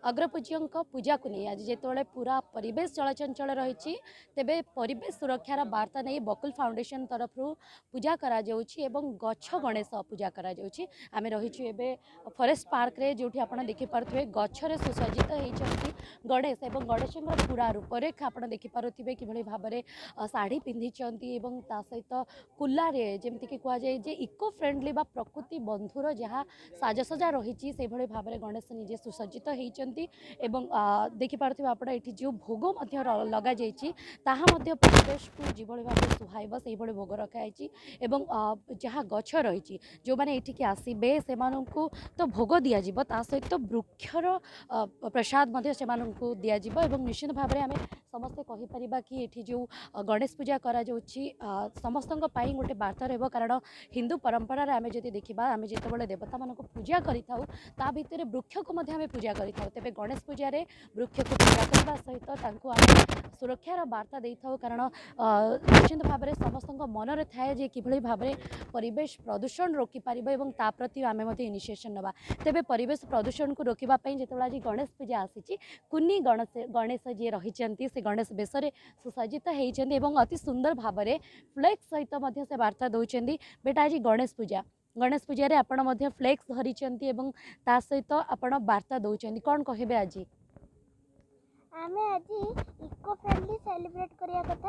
अग्रपूज्यों पूजा को नहीं आज जिते पूरा परिवेश चलचंचल रही तेबे परिवेश सुरक्षार वार्ता नहीं बकुल फाउंडेशन तरफ पूजा करा गछ गणेश पूजा करा आम रही फॉरेस्ट पार्क रे जो देखिपे गछरे सुसज्जित होती गणेश और गणेश पूरा रूपरेख आप देखिपे कि भाव में शाढ़ी पिंधि सहित कुलारे जमीक कहुए जे इको फ्रेंडली बा प्रकृति बंधुर जहाँ साजसजा रही भाव में गणेश निजे सुसज्जित होती देखिपे आप जो भोग लग जाए परिवेश को जो भाव सुहाइब से भोग रखाई जहाँ गछ रही जो मैंने ये आसबे से तो भोग दिज्व ता सहित वृक्षर प्रसाद दिज्व निश्चित भाव में आम समस्ते कहीपर कि ये जो गणेश पूजा करा समस्त गोटे वार्ता रहा कारण हिंदू परंपरार आम जब देखा आम जिते देवता मान पूजा कर वृक्ष को पूजा तेरे गणेश पूजा वृक्ष को पूजा करने सहित आम सुरक्षार वार्ता दे था कारण निश्चित भाव में समस्त मन में थाए कि भाव में परिवेश प्रदूषण रोकीपर और प्रति आम इनिशिएशन नवा तेरे परिवेश प्रदूषण को रोकवाई जो आज गणेश पूजा आसी कुनी गणेश जी रही से गणेश बेश सुसज्जित होती अति सुंदर भाव में फ्लेक्स सहित से वार्ता दौरान बेटा आज गणेश पूजा रे आपण मध्य फ्लेक्स धरी ता सहित आपण वार्ता दौरान कौन कहे आज आमे आज इको फ्रेंडली सेलिब्रेट करिया कथा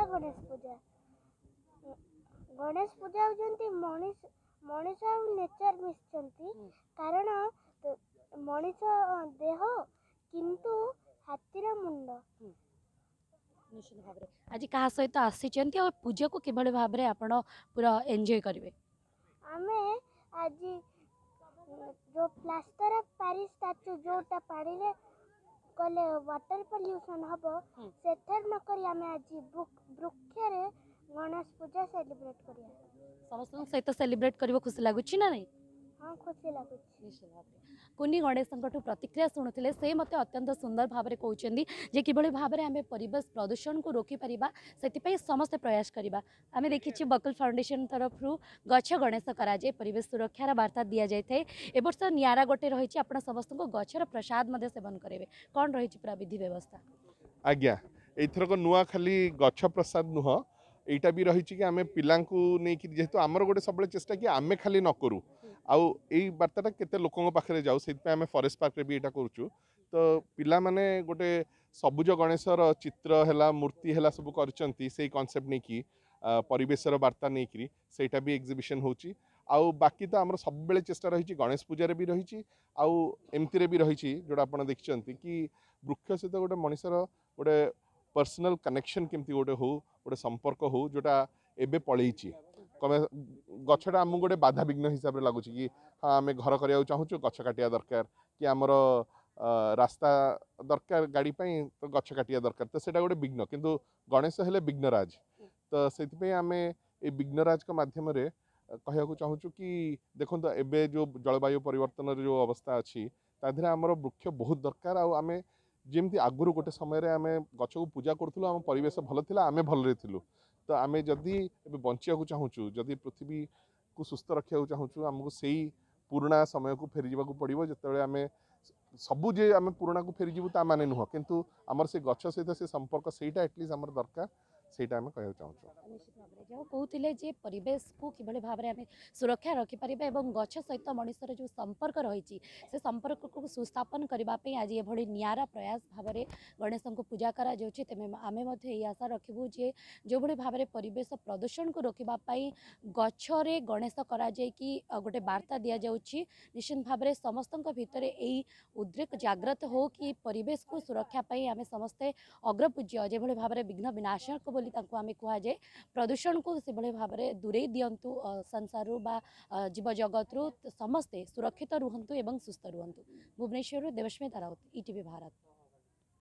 गणेश पूजा होजंती मनीष आ नेचर मिसचंती कारण मनीष देह किंतु हाथीर मुंड निश्चित भाव में आज क्या सहित आसी पूजा को किभली भाव में आपण पूरा एंजॉय करेंगे आमे आज जो प्लास्टर ऑफ पेरिस स्टैच्यू जोटा पानी रे कले वाटर पोल्यूशन हम सेठर न करी आमे आज वृक्ष रे गणेश पूजा सेलिब्रेट करिया समस्त सहित सेलिब्रेट करिवो खुशी लागुछि ना नहीं हाँ खुशी लागुछि कुनी गणेश प्रतिक्रिया शुणुते से मत अत्यंत सुंदर भाव में कहते जे किभली भाव में आम परिवेश प्रदूषण को रोकीपर से समस्ते प्रयास करवा आम देखी बकुल फाउंडेशन तरफ गछ गणेश कराए परिवेश सुरक्षार वार्ता दि जाए ए वर्ष निरा गोटे रही आप समस्त को गछर प्रसाद सेवन करेंगे कौन रही पूरा विधि व्यवस्था आज्ञा एथरक नुआ खाली गछ प्रसाद नुह एटा भी रही कि आम पिला जेहेतु आमर गोटे सब चेष्टा कि आम खाली न करूँ आउ यही वार्ताटा केते लोकों पाखे जाऊ से आम फॉरेस्ट पार्क भी यहाँ करूँ तो पिला माने गोटे सबुज गणेशर चित्र है मूर्ति है सब कर कनसेप्ट नहीं कि परिवेशर वार्ता नहीं कि सेटा भी एग्जिबिशन होची आउ बाकी तो आमर सब बेले चेष्टा रही गणेश पूजा भी रही आउ एमती भी रही जोड़ा आप देखते कि वृक्ष सहित गोटे मनीषर गोटे पर्सनल कनेक्शन केमती गोटे हो गोटे संपर्क हो जोटा एबे पलैची कमे गछटा आमको गोटे बाधा विघ्न हिसाब से लगुच कि हाँ आम घर करा चाहूँ गछ काटिया दरकार कि आमर रास्ता दरकार गाड़ी तो गछ काटिया दरकार तो सेटा गोटे विघ्न किंतु गणेश हेले विघ्नराज तो से आम ये विघ्नराज के माध्यम कहूँ चाहूँ कि देखो एबे जो जलवायु परिवर्तन जो अवस्था अच्छी ताधे आमर वृक्ष बहुत दरकार आम जमी आगुरी गोटे समय आम गछ को पूजा करूँ आम परिवेश भल था आम भल थी तो आम जदि बंचा चाहूँ जदि पृथ्वी को सुस्थ रखा चाहूँ आमको से पुराणा समय को फेरी जावाक पड़ो जिते आम सबू जे आम पुराणा को फेरीजु ता माने नुह किंतु आमर से गछ सहित से संपर्क सेटा एटलिस्ट आमर दरकार सेटा आम कह चाहूँ जो कहते जे परिवेश को किभली भाव में आम सुरक्षा रखिपर गछ सहित मनुष्यर जो संपर्क रही से संपर्क को सुस्थापन करने आज ये निरा प्रयास भाव में गणेश को पूजा करा तेज आम आशा रखू जे जो भाई भाव में परिवेश प्रदूषण को रोकवाई गछरे गणेश करा कि गोटे वार्ता दि जाऊँगी निश्चित भाव में समस्त भितर यही उद्रेक जागृत हो कि परिवेश को सुरक्षा आम समस्ते अग्रपूज्य जो भाव में विघ्न विनाशक बोली आम कहुए प्रदूषण को से भाव में दूरे दिंतु संसार बा जीव जगत रु समस्ते सुरक्षित रुहतु एवं सुस्थ रुहतु। भुवनेश्वर देवस्मिता राउत, ईटीवी भारत।